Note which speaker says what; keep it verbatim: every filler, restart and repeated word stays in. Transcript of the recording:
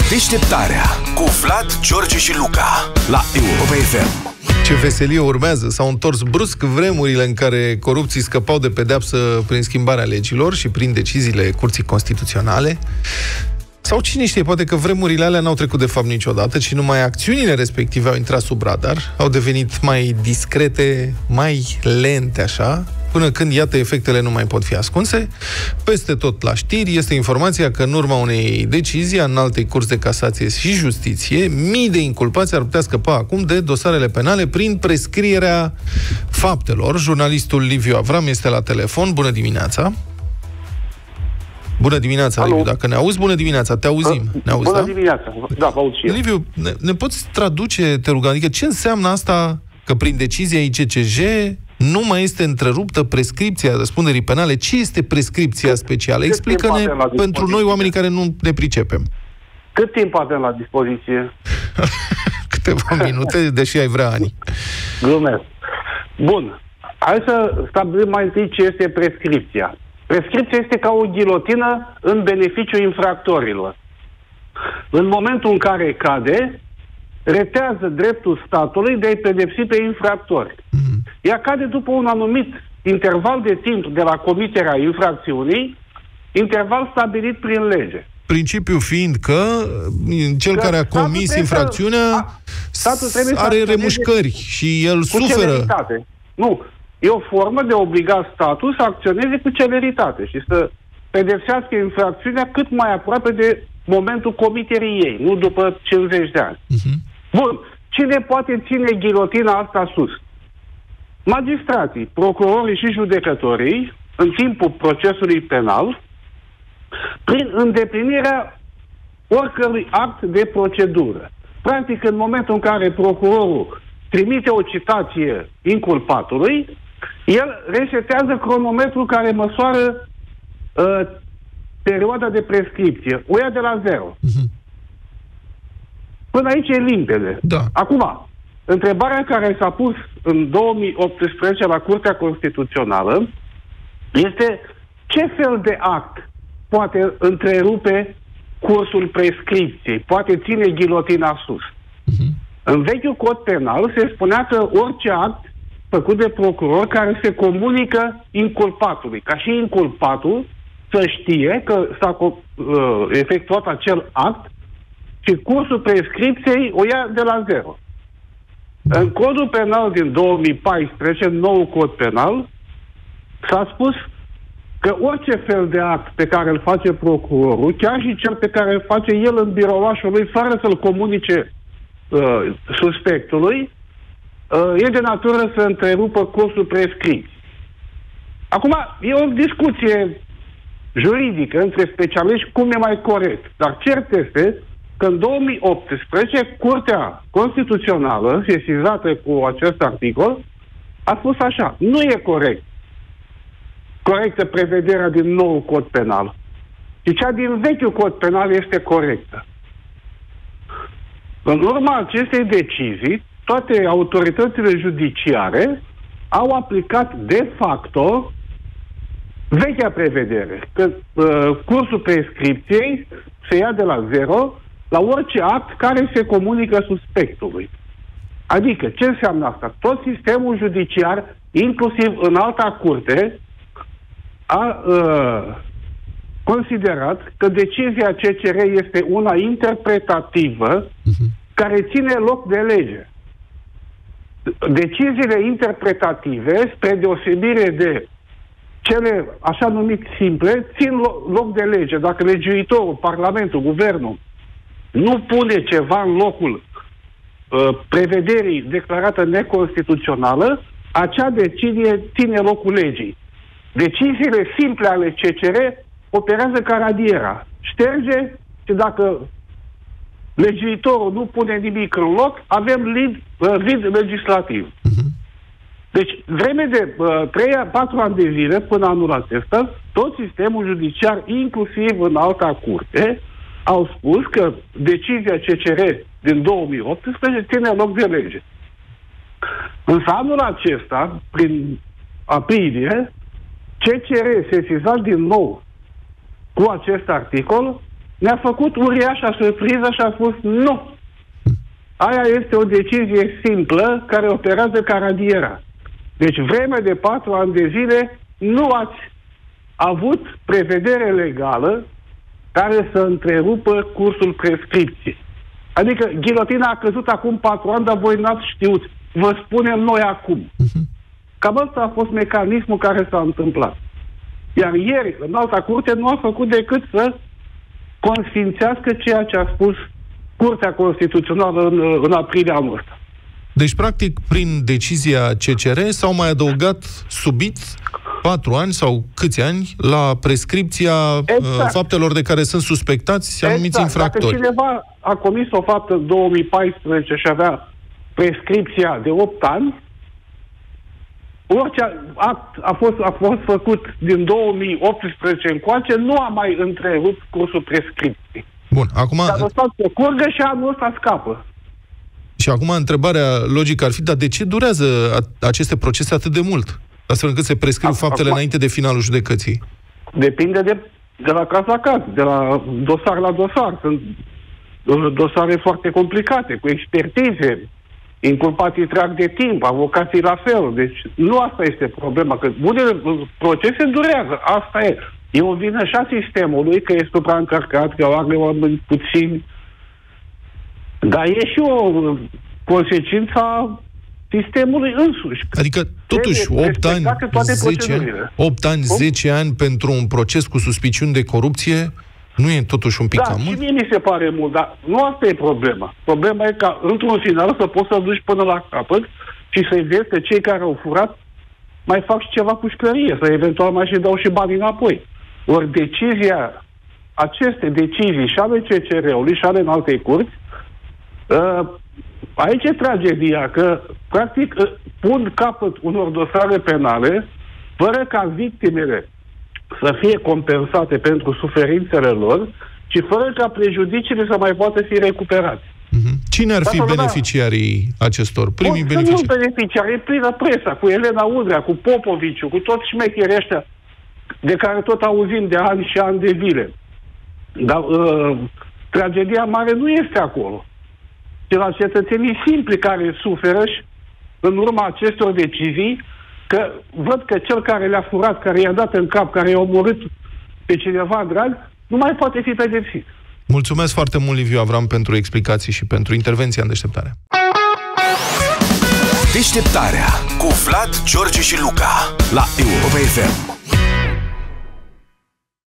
Speaker 1: Deșteptarea cu Vlad, George și Luca la Europa F M.
Speaker 2: Ce veselie urmează! S-au întors brusc vremurile în care corupții scăpau de pedeapsă prin schimbarea legilor și prin deciziile Curții Constituționale. Sau cine știe, poate că vremurile alea n-au trecut de fapt niciodată, ci numai acțiunile respective au intrat sub radar, au devenit mai discrete, mai lente așa, până când, iată, efectele nu mai pot fi ascunse. Peste tot la știri este informația că în urma unei decizii a Înaltei Curți de Casație și Justiție, mii de inculpați ar putea scăpa acum de dosarele penale prin prescrierea faptelor. Jurnalistul Liviu Avram este la telefon. Bună dimineața! Bună dimineața, Alo. Liviu, dacă ne auzi, bună dimineața, te auzim. Ne auzi,
Speaker 3: bună
Speaker 2: da?
Speaker 3: dimineața, da, vă aud și eu.
Speaker 2: Liviu, ne, ne poți traduce, te rog, adică ce înseamnă asta că prin decizia I C C J nu mai este întreruptă prescripția răspunderii penale? Ce este prescripția specială? Explică-ne pentru noi, oamenii care nu ne pricepem.
Speaker 3: Cât timp avem la dispoziție?
Speaker 2: Câteva minute, deși ai vrea ani.
Speaker 3: Glumesc. Bun. Hai să stabilim mai întâi ce este prescripția. Prescripția este ca o ghilotină în beneficiul infractorilor. În momentul în care cade, retează dreptul statului de a-i pedepsi pe infractori. Mm-hmm. Ea cade după un anumit interval de timp de la comiterea infracțiunii, interval stabilit prin lege.
Speaker 2: Principiul fiind că cel că care a comis infracțiunea să, are remușcări și el suferă.
Speaker 3: Celeritate. Nu. E o formă de a obliga statul să acționeze cu celeritate și să pedepsească infracțiunea cât mai aproape de momentul comiterii ei, nu după cincizeci de ani. Uh-huh. Bun. Cine poate ține ghilotina asta sus? Magistrații, procurorii și judecătorii, în timpul procesului penal, prin îndeplinirea oricărui act de procedură. Practic, în momentul în care procurorul trimite o citație inculpatului, el resetează cronometrul care măsoară uh, perioada de prescripție. O ia de la zero. Uh-huh. Până aici e limpede.
Speaker 2: Da.
Speaker 3: Acum, întrebarea care s-a pus în două mii optsprezece la Curtea Constituțională este ce fel de act poate întrerupe cursul prescripției, poate ține ghilotina sus. Uh-huh. În vechiul cod penal se spunea că orice act făcut de procuror care se comunică inculpatului, ca și inculpatul să știe că s-a uh, efectuat acel act și cursul prescripției o ia de la zero. Da. În codul penal din două mii paisprezece, nou cod penal, s-a spus că orice fel de act pe care îl face procurorul, chiar și cel pe care îl face el în birouașul lui, fără să-l comunice uh, suspectului, uh, e de natură să întrerupă cursul prescripției. Acum, e o discuție juridică între specialiști cum e mai corect. Dar cert este că în două mii optsprezece Curtea Constituțională, sesizată cu acest articol, a spus așa: nu e corect corectă prevederea din nou cod penal, și cea din vechiul cod penal este corectă. În urma acestei decizii, toate autoritățile judiciare au aplicat de facto vechea prevedere, că uh, cursul prescripției se ia de la zero la orice act care se comunică suspectului. Adică, ce înseamnă asta? Tot sistemul judiciar, inclusiv în alta curte, a uh, considerat că decizia C C R este una interpretativă uh-huh. care ține loc de lege. Deciziile interpretative, spre deosebire de cele așa numit simple, țin loc de lege. Dacă legiuitorul, Parlamentul, Guvernul nu pune ceva în locul uh, prevederii declarată neconstituțională, acea decizie ține locul legii. Deciziile simple ale C C R operează ca radiera. Șterge și dacă legiuitorul nu pune nimic în loc, avem vid, uh, vid legislativ. Uh-huh. Deci, vreme de trei patru ani de zile, până anul acesta, tot sistemul judiciar, inclusiv în alta curte, au spus că decizia C C R din două mii optsprezece ține loc de lege. Însă anul acesta, prin aprilie, C C R, sesizat din nou cu acest articol, ne-a făcut uriașa surpriză și a spus nu. Aia este o decizie simplă care operează ca radiera. Deci vreme de patru ani de zile nu ați avut prevedere legală care să întrerupă cursul prescripției. Adică ghilotina a căzut acum patru ani, dar voi n-ați știut. Vă spunem noi acum. Cam ăsta a fost mecanismul care s-a întâmplat. Iar ieri, în alta curte, nu a făcut decât să consfințească ceea ce a spus Curtea Constituțională în, în aprilie anul ăsta.
Speaker 2: Deci, practic, prin decizia C C R s-au mai adăugat subit patru ani sau câți ani la prescripția exact. faptelor de care sunt suspectați anumiți exact. infractori.
Speaker 3: Dacă cineva a comis o faptă în două mii paisprezece și avea prescripția de opt ani, orice act a fost, a fost făcut din două mii optsprezece încoace, nu a mai întrerupt cursul prescripției.
Speaker 2: Bun, acum...
Speaker 3: S-a lăsat să curgă și anul ăsta scapă.
Speaker 2: Și acum întrebarea logică ar fi, dar de ce durează a, aceste procese atât de mult? Astfel încât se prescriu acum, faptele înainte de finalul judecății.
Speaker 3: Depinde de, de la caz la caz, de la dosar la dosar. Sunt dosare foarte complicate, cu expertize. Inculpații trag de timp, avocații la fel. Deci nu asta este problema, că unele procese durează. Asta e. E o vină și a sistemului, că e supraîncărcat, că are oameni puțini. Dar e și o consecință a sistemului însuși.
Speaker 2: Adică, totuși, opt ani, zece ani, opt ani, zece ani pentru un proces cu suspiciuni de corupție, nu e totuși un pic
Speaker 3: da,
Speaker 2: cam mult?
Speaker 3: Da, și mie mi se pare mult, dar nu asta e problema. Problema e ca, într-un final, să poți să duci până la capăt și să-i vezi că cei care au furat mai fac și ceva cu șcărie, să eventual mai și dau și bani înapoi. Ori decizia, aceste decizii și ale C C R-ului și ale în alte curți, uh, aici e tragedia, că practic pun capăt unor dosare penale fără ca victimele să fie compensate pentru suferințele lor și fără ca prejudiciile să mai poată fi recuperate.
Speaker 2: Mm-hmm. Cine ar fi Dar beneficiarii da. acestor? Primii beneficiari?
Speaker 3: Nu beneficiari, e plină presa, cu Elena Udrea, cu Popoviciu, cu toți șmecherii ăștia de care tot auzim de ani și ani de zile. Dar uh, tragedia mare nu este acolo. De la cetățenii simpli care suferă și în urma acestor decizii, că văd că cel care le-a furat, care i-a dat în cap, care i-a omorât pe cineva drag, nu mai poate fi pedepsit.
Speaker 2: Mulțumesc foarte mult, Liviu Avram, pentru explicații și pentru intervenția în Deșteptare.
Speaker 1: Deșteptarea cu Vlad, George și Luca la Europa F M.